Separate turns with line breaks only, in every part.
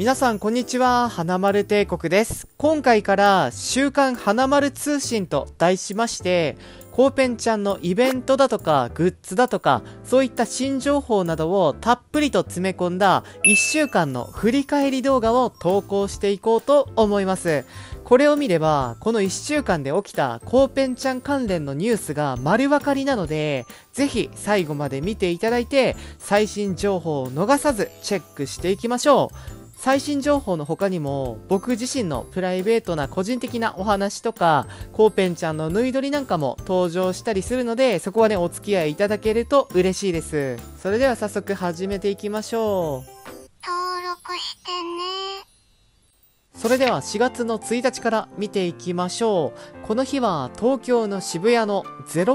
皆さんこんにちは、花丸帝国です。今回から週刊花丸通信と題しまして、コーペンちゃんのイベントだとかグッズだとかそういった新情報などをたっぷりと詰め込んだ1週間の振り返り動画を投稿していこうと思います。これを見ればこの1週間で起きたコーペンちゃん関連のニュースが丸分かりなので、ぜひ最後まで見ていただいて最新情報を逃さずチェックしていきましょう。最新情報の他にも僕自身のプライベートな個人的なお話とかコーペンちゃんのぬい撮りなんかも登場したりするので、そこはねお付き合いいただけると嬉しいです。それでは早速始めていきましょう。
登録してね。
それでは4月の1日から見ていきましょう。この日は東京の渋谷の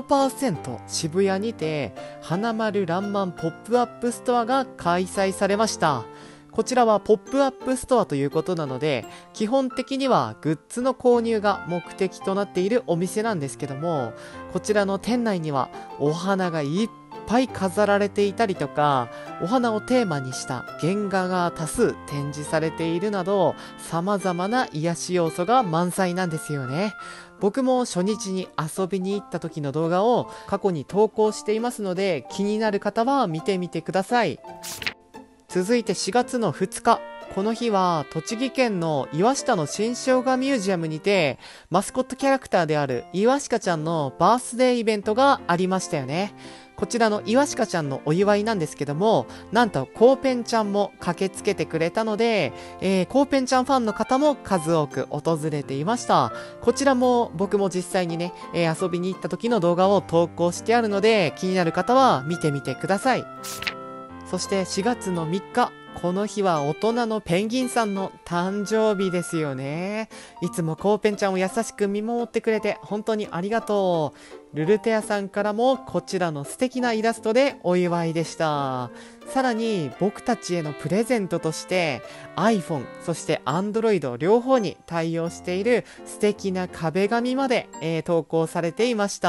0% 渋谷にて花丸らんまんポップアップストアが開催されました。こちらはポップアップストアということなので、基本的にはグッズの購入が目的となっているお店なんですけども、こちらの店内にはお花がいっぱい飾られていたりとか、お花をテーマにした原画が多数展示されているなど、様々な癒し要素が満載なんですよね。僕も初日に遊びに行った時の動画を過去に投稿していますので、気になる方は見てみてください。続いて4月の2日。この日は栃木県の岩下の新生姜ミュージアムにてマスコットキャラクターである岩鹿ちゃんのバースデーイベントがありましたよね。こちらの岩鹿ちゃんのお祝いなんですけども、なんとコーペンちゃんも駆けつけてくれたので、コーペンちゃんファンの方も数多く訪れていました。こちらも僕も実際にね、遊びに行った時の動画を投稿してあるので、気になる方は見てみてください。そして4月の3日、この日は大人のペンギンさんの誕生日ですよね。いつもコーペンちゃんを優しく見守ってくれて本当にありがとう。ルルテアさんからもこちらの素敵なイラストでお祝いでした。さらに僕たちへのプレゼントとして iPhone そして Android 両方に対応している素敵な壁紙まで、投稿されていました。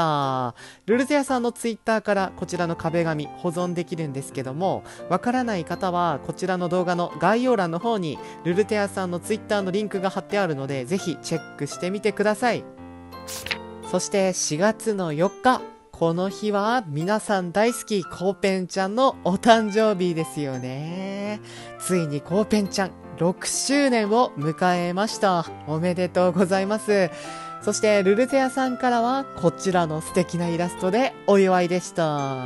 ルルテアさんの Twitter からこちらの壁紙保存できるんですけども、わからない方はこちらの動画の概要欄の方にルルテアさんの Twitter のリンクが貼ってあるので、ぜひチェックしてみてください。そして4月の4日、この日は皆さん大好きコーペンちゃんのお誕生日ですよね。ついにコーペンちゃん6周年を迎えました。おめでとうございます。そしてルルテアさんからはこちらの素敵なイラストでお祝いでした。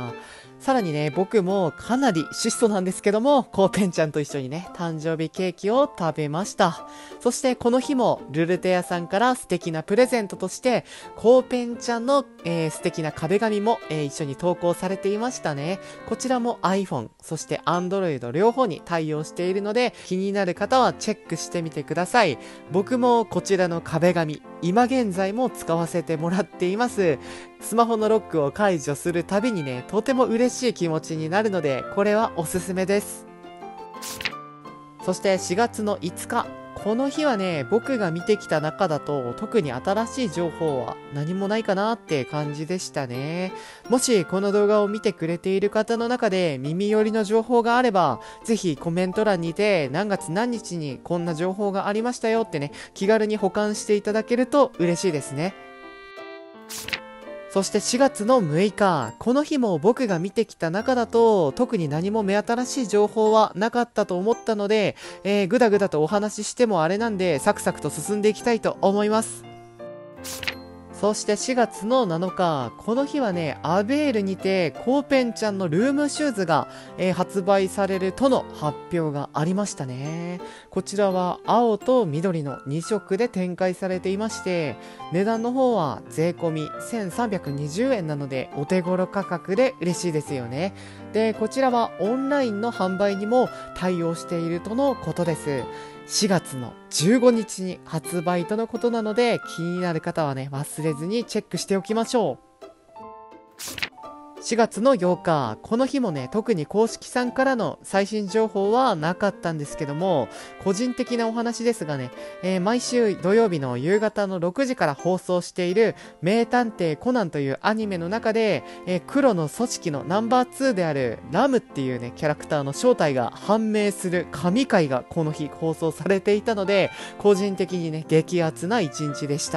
さらにね、僕もかなり質素なんですけども、コーペンちゃんと一緒にね、誕生日ケーキを食べました。そしてこの日もルルテアさんから素敵なプレゼントとして、コーペンちゃんの、素敵な壁紙も、一緒に投稿されていましたね。こちらも iPhone、そして Android 両方に対応しているので、気になる方はチェックしてみてください。僕もこちらの壁紙、今現在も使わせてもらっています。スマホのロックを解除するたびにね、とても嬉しい気持ちになるので、これはおすすめです。そして4月の5日、この日はね、僕が見てきた中だと特に新しい情報は何もないかなって感じでしたね。もしこの動画を見てくれている方の中で耳寄りの情報があれば、ぜひコメント欄にて何月何日にこんな情報がありましたよってね、気軽に保管していただけると嬉しいですね。そして4月の6日、この日も僕が見てきた中だと特に何も目新しい情報はなかったと思ったので、ぐだぐだとお話ししてもあれなんでサクサクと進んでいきたいと思います。そして4月の7日、この日はね、アベールにてコーペンちゃんのルームシューズが、発売されるとの発表がありましたね。こちらは青と緑の2色で展開されていまして、値段の方は税込み1320円なのでお手頃価格で嬉しいですよね。で、こちらはオンラインの販売にも対応しているとのことです。4月の15日に発売とのことなので、気になる方はね、忘れずにチェックしておきましょう。 4月の8日、この日もね、特に公式さんからの最新情報はなかったんですけども、個人的なお話ですがね、毎週土曜日の夕方の6時から放送している名探偵コナンというアニメの中で、黒の組織のナンバー2であるラムっていうね、キャラクターの正体が判明する神回がこの日放送されていたので、個人的にね、激アツな一日でした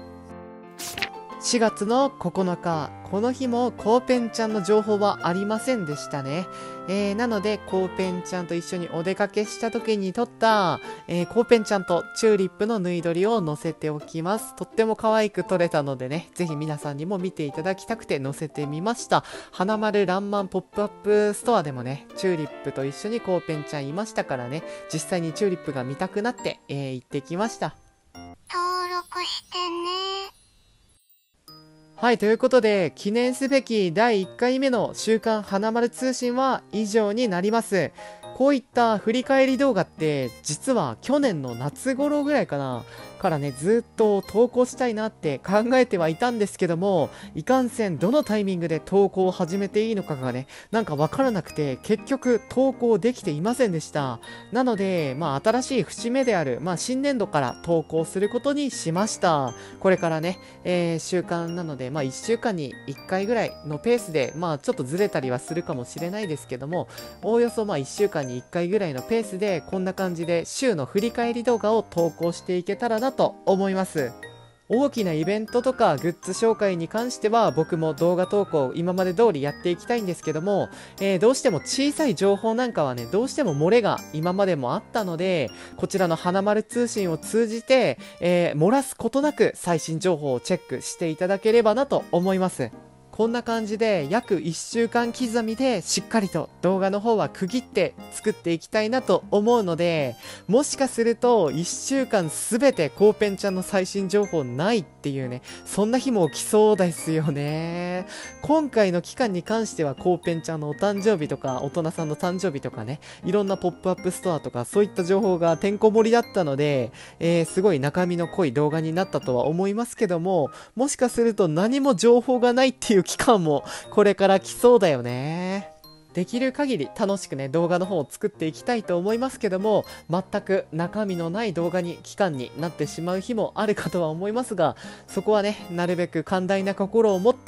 。4月の9日、この日もコーペンちゃんの情報はありませんでしたね。なので、コーペンちゃんと一緒にお出かけした時に撮った、コーペンちゃんとチューリップの縫い撮りを載せておきます。とっても可愛く撮れたのでね、ぜひ皆さんにも見ていただきたくて載せてみました。花丸らんまんポップアップストアでもね、チューリップと一緒にコーペンちゃんいましたからね、実際にチューリップが見たくなって、行ってきました。
登録してね。
はい、ということで、記念すべき第1回目の週刊花丸通信は以上になります。こういった振り返り動画って、実は去年の夏頃ぐらいからね、ずっと投稿したいなって考えてはいたんですけども、いかんせんどのタイミングで投稿を始めていいのかがね、なんかわからなくて、結局投稿できていませんでした。なので、新しい節目である、新年度から投稿することにしました。これからね、習慣なので、1週間に1回ぐらいのペースで、ちょっとずれたりはするかもしれないですけども、おおよそ1週間に1回ぐらいのペースで、こんな感じで週の振り返り動画を投稿していけたらなと思います。大きなイベントとかグッズ紹介に関しては僕も動画投稿今まで通りやっていきたいんですけども、どうしても小さい情報なんかはね、どうしても漏れが今までもあったので、こちらの花丸通信を通じて、漏らすことなく最新情報をチェックしていただければなと思います。こんな感じで約1週間刻みでしっかりと動画の方は区切って作っていきたいなと思うので、もしかすると1週間すべてコーペンちゃんの最新情報ないっていうね、そんな日も起きそうですよね。今回の期間に関してはコーペンちゃんのお誕生日とか大人さんの誕生日とかね、いろんなポップアップストアとかそういった情報がてんこ盛りだったので、すごい中身の濃い動画になったとは思いますけども、もしかすると何も情報がないっていう期間もこれから来そうだよね。できる限り楽しくね、動画の方を作っていきたいと思いますけども、全く中身のない動画に、期間になってしまう日もあるかとは思いますが、そこはね、なるべく寛大な心を持って、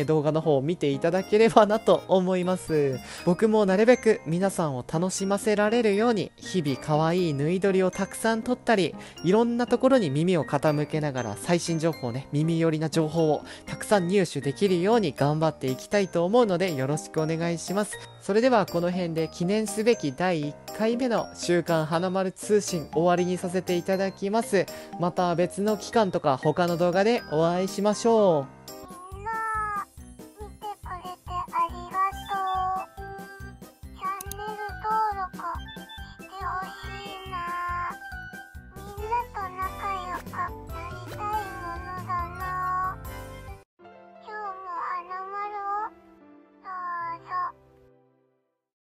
動画の方を見ていただければなと思います。僕もなるべく皆さんを楽しませられるように、日々可愛い縫い撮りをたくさん撮ったり、いろんなところに耳を傾けながら最新情報ね、耳寄りな情報をたくさん入手できるように頑張っていきたいと思うので、よろしくお願いします。それではこの辺で記念すべき第1回目の週刊花丸通信終わりにさせていただきます。また別の期間とか他の動画でお会いしましょう。